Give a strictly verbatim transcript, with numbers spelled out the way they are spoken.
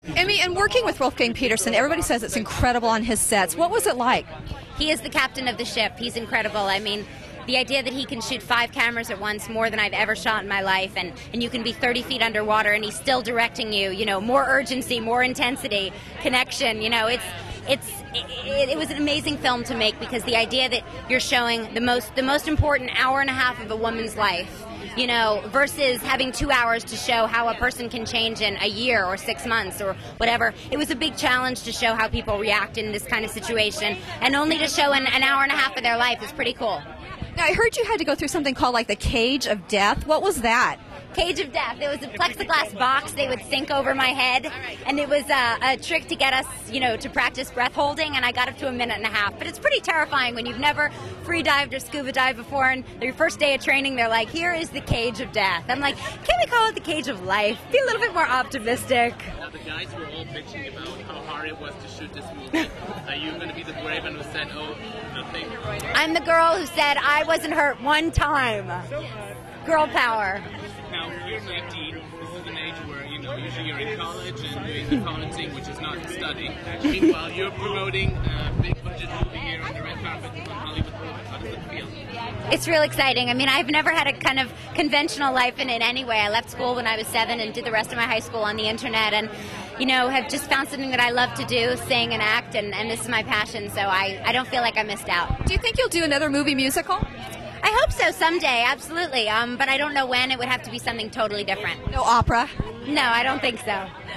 Emmy, and working with Wolfgang Peterson, everybody says it's incredible on his sets. What was it like? He is the captain of the ship. He's incredible. I mean, the idea that he can shoot five cameras at once, more than I've ever shot in my life, and, and you can be thirty feet underwater and he's still directing you, you know, more urgency, more intensity, connection, you know, it's, it's, it, it was an amazing film to make because the idea that you're showing the most, the most important hour and a half of a woman's life, you know, versus having two hours to show how a person can change in a year or six months or whatever. It was a big challenge to show how people react in this kind of situation, and only to show an, an hour and a half of their life is pretty cool. Now, I heard you had to go through something called like the cage of death. What was that? Cage of death. It was a plexiglass box they would sink over my head, and it was a, a trick to get us, you know, to practice breath holding, and I got up to a minute and a half. But it's pretty terrifying when you've never free dived or scuba dived before, and your first day of training, they're like, here is the cage of death. I'm like, can we call it the cage of life? Be a little bit more optimistic. Now, the guys were all bitching about how hard it was to shoot this movie. Are you going to be the brave one who said, oh, nothing? I'm the girl who said I wasn't hurt one time. Girl power. Now, you're nineteen. This is an age where, you know, usually you're in college and doing the common thing, which is not studying. Meanwhile, you're promoting a big budget movie here on the red carpet on Hollywood Boulevard. How does it feel? It's real exciting. I mean, I've never had a kind of conventional life in it anyway. I left school when I was seven and did the rest of my high school on the internet, and, you know, have just found something that I love to do, sing and act, and, and this is my passion, so I, I don't feel like I missed out. Do you think you'll do another movie musical? I hope so someday, absolutely. Um, but I don't know when. It would have to be something totally different. No opera? No, I don't think so.